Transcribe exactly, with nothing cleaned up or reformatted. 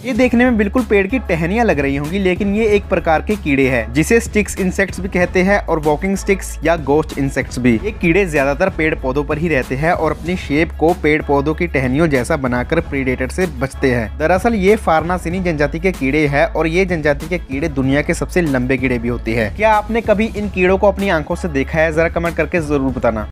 ये देखने में बिल्कुल पेड़ की टहनियां लग रही होंगी, लेकिन ये एक प्रकार के कीड़े हैं जिसे स्टिक्स इंसेक्ट्स भी कहते हैं और वॉकिंग स्टिक्स या गोस्ट इंसेक्ट्स भी। ये कीड़े ज्यादातर पेड़ पौधों पर ही रहते हैं और अपनी शेप को पेड़ पौधों की टहनियों जैसा बनाकर प्रीडेटर से बचते हैं। दरअसल ये फार्नासिनी जनजाति के कीड़े हैं और ये जनजाति के कीड़े दुनिया के सबसे लंबे कीड़े भी होते हैं। क्या आपने कभी इन कीड़ों को अपनी आंखों से देखा है? जरा कमेंट करके जरूर बताना।